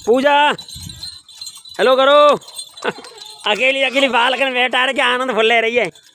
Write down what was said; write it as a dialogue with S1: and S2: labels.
S1: पूजा hello करो। अकेली अकेली बाल कर बैठा रहे, क्या आनंद फुल ले रही है।